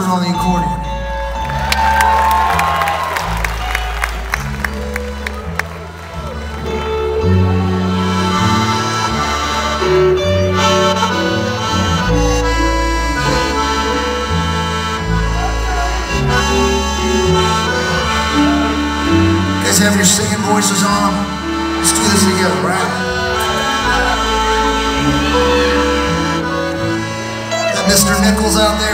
Oxford on the accordion. You guys have your singing voices on? Let's do this together, right? Mr. Nichols out there?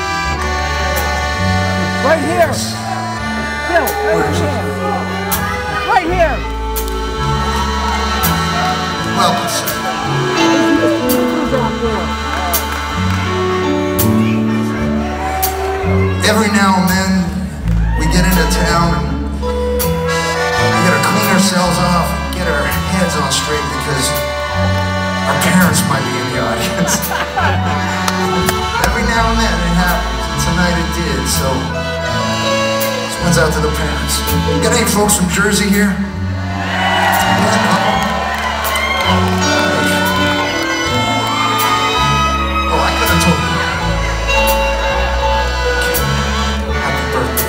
Right here. Bill, right here. Right here. Welcome, sir. Every now and then, we get into town and we gotta clean ourselves off and get our heads on straight because our parents might be in the audience. Every now and then it happens, and tonight it did, so this one's out to the parents. Got any folks from Jersey here? Oh, I could have told you. Happy birthday.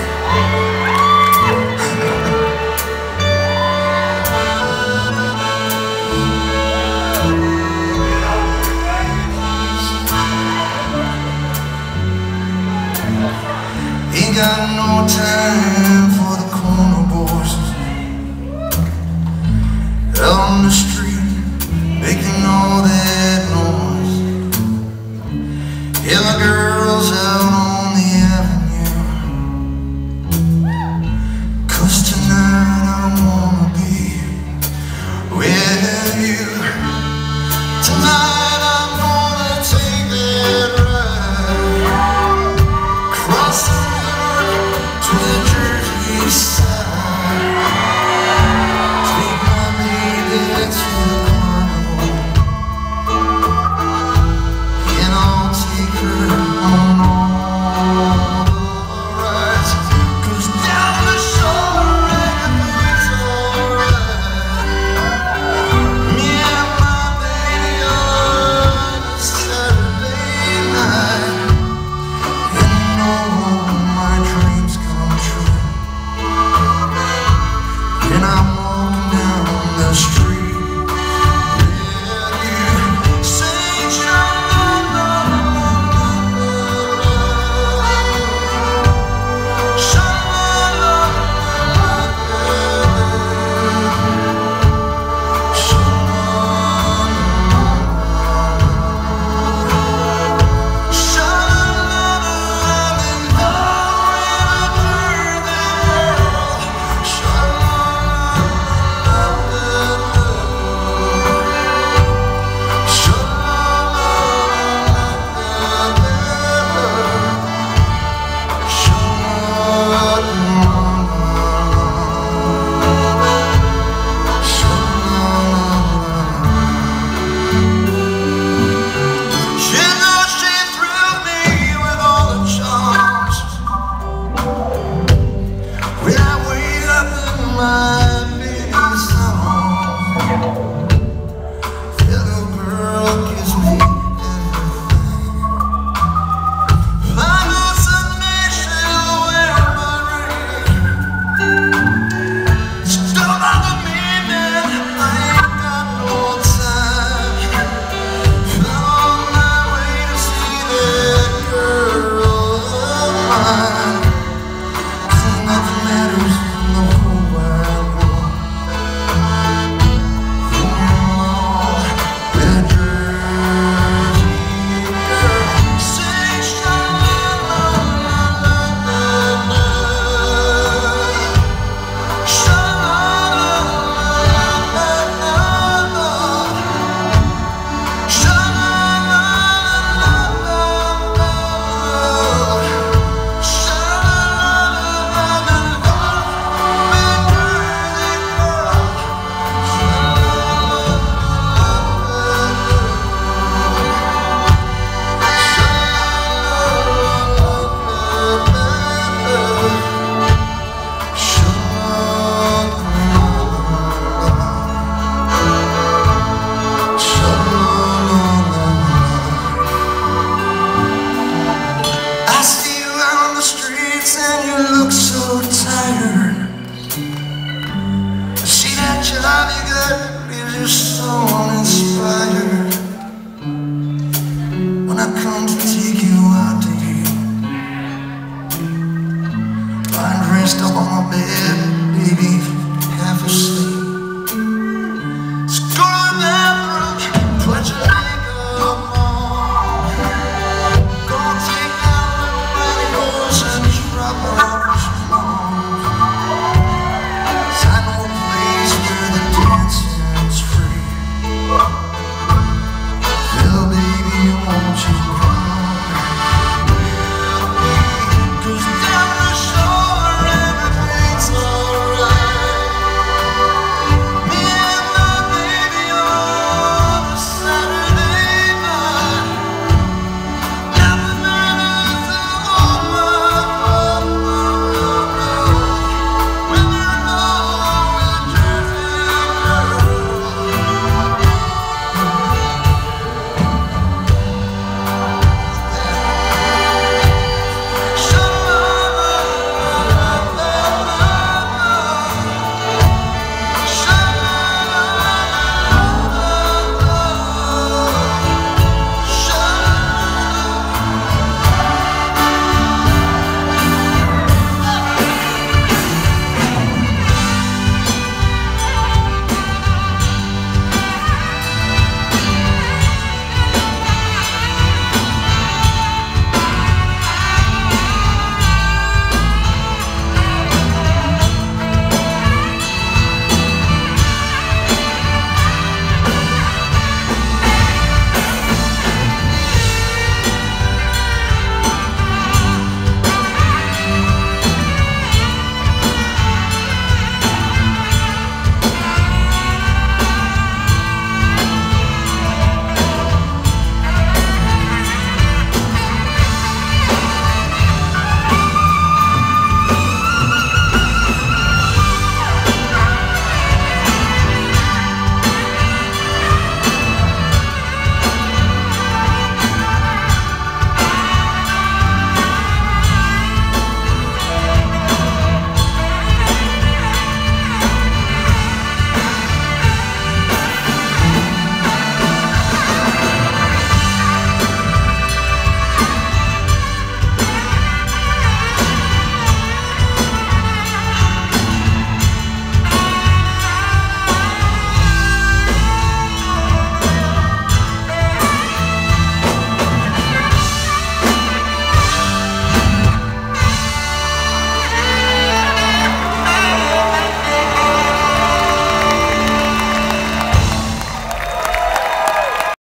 Ain't got no time for the corner boys out on the street making all that noise. Yeah, the girls out on the avenue, 'cause tonight I wanna be with you. Tonight I'm gonna take that ride across the to the Jersey side. Take my baby to bed.